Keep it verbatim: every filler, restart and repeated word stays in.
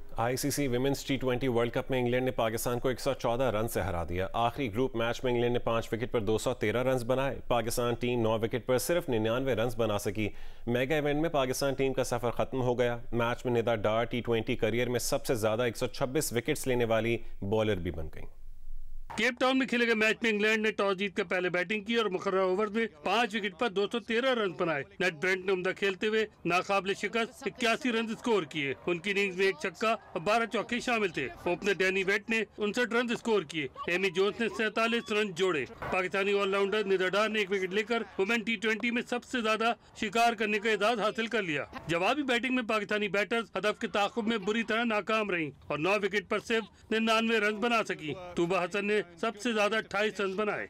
ICC women's T twenty World Cup में England ने पाकिस्तान को एक सौ चौदह रन से हरा दिया। आखिरी ग्रुप मैच में इंग्लैंड ने पांच विकेट पर दो सौ तेरह रन बनाए। पाकिस्तान टीम नौ विकेट पर सिर्फ निन्यानवे रन बना सकी। मेगा इवेंट में पाकिस्तान टीम का सफर खत्म हो गया। मैच में Nida Dar T twenty career में सबसे ज्यादा एक सौ छब्बीस विकेट्स लेने वाली बॉलर भी बन गई। केप टाउन में खेले गए मैच में इंग्लैंड ने टॉस जीतकर पहले बैटिंग की और मुकर्रर ओवर में पांच विकेट पर दो सौ तेरह रन बनाए। नेट ब्रेंट ने उम्दा खेलते हुए नाकाबिले शिकस्त इक्यासी रन स्कोर किए। उनकी इनिंग्स में एक छक्का और बारह चौके शामिल थे। ओपनर डैनी वेट ने उनसठ रन स्कोर किए। एमी जोन्स ने सैतालीस रन जोड़े। पाकिस्तानी ऑलराउंडर निदा डार ने एक विकेट लेकर वुमेन टी ट्वेंटी में सबसे ज्यादा शिकार करने का एजाज हासिल कर लिया। जवाबी बैटिंग में पाकिस्तानी बैटर्स हदफ के ताकुब में बुरी तरह नाकाम रही और नौ विकेट पर सिर्फ निन्यानवे रन बना सकी। तूबा हसन ने सबसे ज्यादा अट्ठाईस रन बनाए।